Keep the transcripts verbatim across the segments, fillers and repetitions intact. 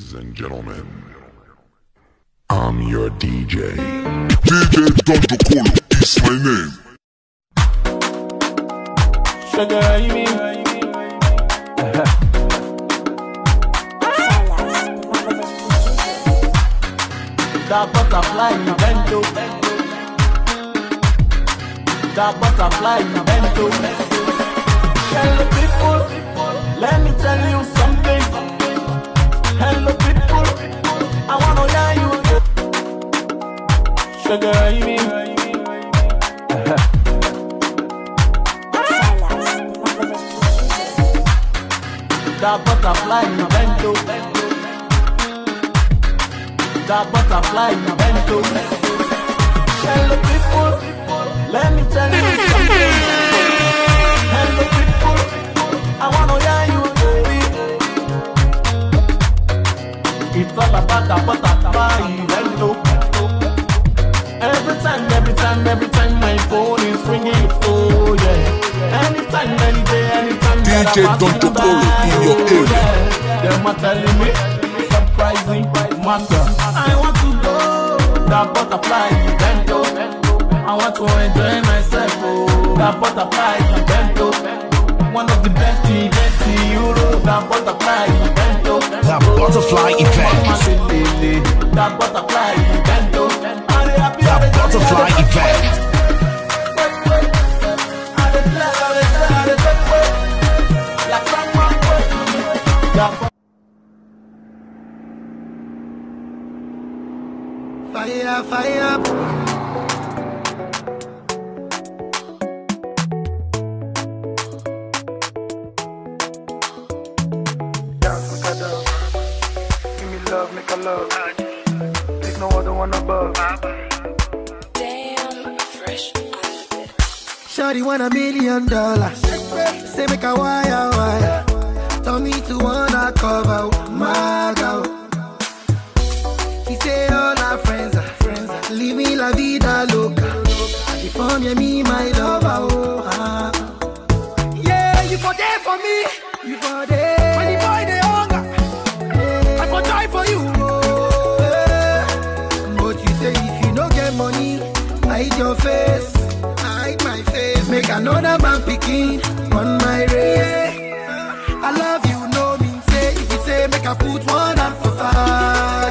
Ladies and gentlemen, I'm your D J. D J Donjo Kolo is my name. Sugar, you mean? That butterfly in bento. That butterfly in bento. Hello people, let me tell you something. Hello people, I wanna hear you. Sugar, you mean? That butterfly in bento. That butterfly in bento. Hello people, let me tell you something. Hello people, I wanna hear you, baby. It's all about that butterfly in bento. Every time, every time, every time my phone is ringing, oh yeah. Anytime, any day, anytime D J Donjo Kolo in your area. Them are telling me surprising matter. I want to go that butterfly bento. I want to enjoy myself. Oh, that butterfly bento. One of the best events in Europe. That butterfly bento. That butterfly event. That butterfly bento. That butterfly event. Fire, fire. Dance, make a dance. Give me love, make a love. There's no other one above. Damn, fresh on the bed. Shawty want a million dollars. Say make a wire, wire. Tell me to wanna cover my girl. He say all our friends are friends are living la vida loca. If only me, my lover, oh ah. Yeah, you for there for me, you for there. When the boy they hunger, yeah. I for die for you, oh yeah. But you say if you no get money, hide your face, hide my face. Make another man picking on my race. I love you, no mean say. If you say make I put one hand for fire.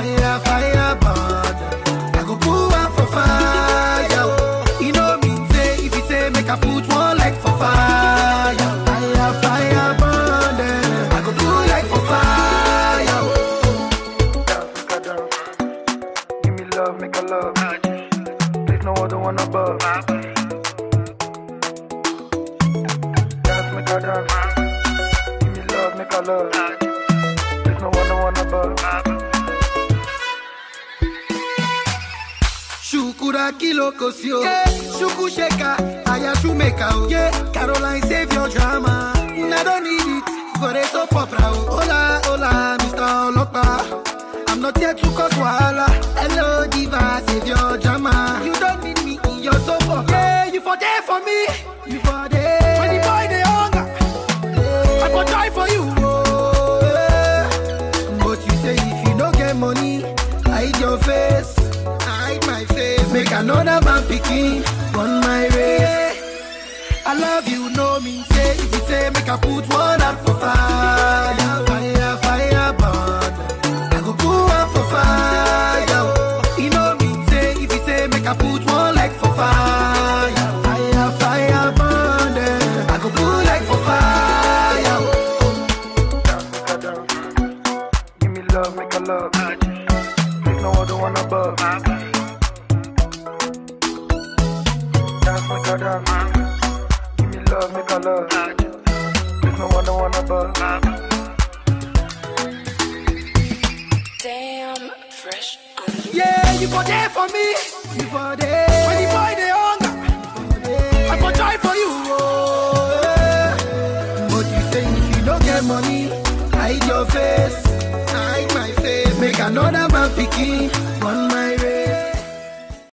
I put one leg for fire, fire, fire, burn them. I go do like for fire. Dance, make a dance. Give me love, make a love. There's no other one above. Dance, make a dance. Give me love, make a love. There's no other one above. Shukura kilo kosio, yeah. Shuku sheka, aya shumeka, oh. Yeah, Caroline save your drama. I don't need it, for a soap opera, oh. Hola, hola, Mister Olopa. I'm not here to cause wahala. Hello, diva, save your drama. You don't need me in your soap opera. Yeah, you for there for me, you for there. When the boy they hunger, yeah. I for die for you, oh yeah. But you say if you don't get money, hide your face. My face, make another man picking on my race. I love you, no mean say. If you say make I put one hand for fire, fire, fire, burn. I go put one for fire. You know mean say. If you say make I put one leg for fire, fire, fire, burn. I go put like for fire. Dance, make a dance. Give me love, make a love. There's no other one above. Dance, make a dance. Give me love, make a love. There's no other one above. Damn, fresh on the bed. Yeah, you for there for me, you for there. When the boy they hunger, I for die for you, oh yeah. But you say if you don't get money, hide your face, hide my face. Make another man picking on my